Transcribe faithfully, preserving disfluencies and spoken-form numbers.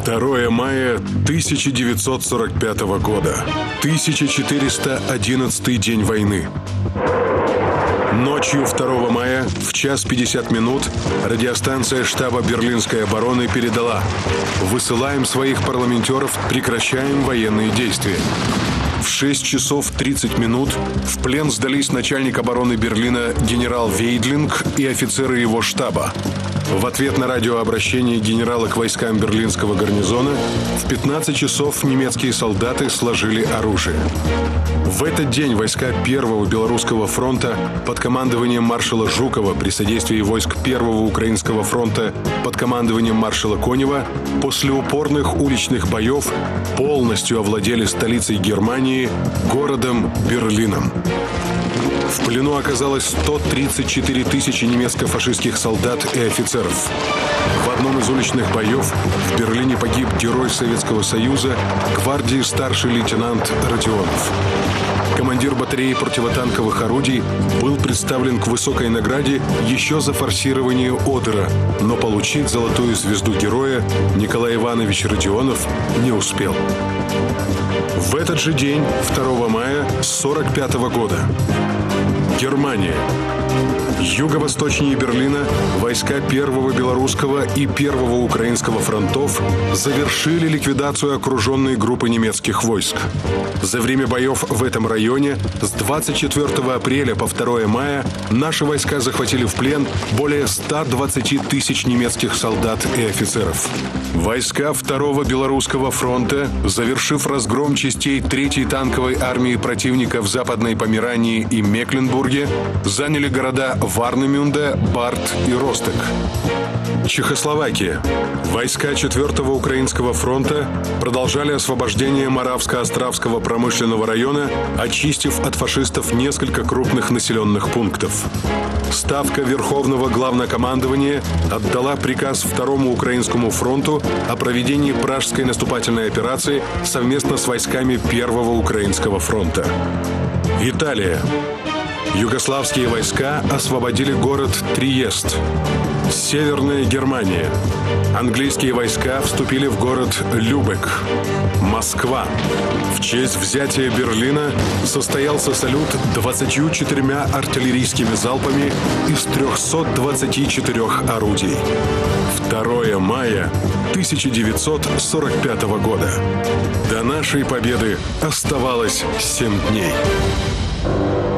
второе мая тысяча девятьсот сорок пятого года. тысяча четыреста одиннадцатый день войны. Ночью второго мая в час пятьдесят минут радиостанция штаба Берлинской обороны передала: «Высылаем своих парламентеров, прекращаем военные действия». В шесть часов тридцать минут в плен сдались начальник обороны Берлина генерал Вейдлинг и офицеры его штаба. В ответ на радиообращение генерала к войскам берлинского гарнизона в пятнадцать часов немецкие солдаты сложили оружие. В этот день войска Первого Белорусского фронта под командованием маршала Жукова при содействии войск Первого Украинского фронта под командованием маршала Конева после упорных уличных боев полностью овладели столицей Германии, городом Берлином. В плену оказалось сто тридцать четыре тысячи немецко-фашистских солдат и офицеров. В одном из уличных боев в Берлине погиб герой Советского Союза, гвардии старший лейтенант Родионов. Командир батареи противотанковых орудий был представлен к высокой награде еще за форсирование Одера, но получить золотую звезду героя Николай Иванович Родионов не успел. В этот же день, второго мая сорок пятого года, Германия. Юго-восточнее Берлина войска Первого Белорусского и Первого Украинского фронтов завершили ликвидацию окруженной группы немецких войск. За время боев в этом районе с двадцать четвёртого апреля по второе мая наши войска захватили в плен более ста двадцати тысяч немецких солдат и офицеров. Войска Второго Белорусского фронта, завершив разгром частей Третьей танковой армии противника в Западной Померании и Мекленбурге, заняли города Варнемюнде, Барт и Росток. Чехословакия. Войска Четвертого Украинского фронта продолжали освобождение Моравско-Островского промышленного района, очистив от фашистов несколько крупных населенных пунктов. Ставка Верховного Главнокомандования отдала приказ Второму Украинскому фронту о проведении Пражской наступательной операции совместно с войсками Первого Украинского фронта. Италия. Югославские войска освободили город Триест. Северная Германия. Английские войска вступили в город Любек. Москва. В честь взятия Берлина состоялся салют двадцатью четырьмя артиллерийскими залпами из трёхсот двадцати четырёх орудий. второе мая тысяча девятьсот сорок пятого года. До нашей победы оставалось семь дней.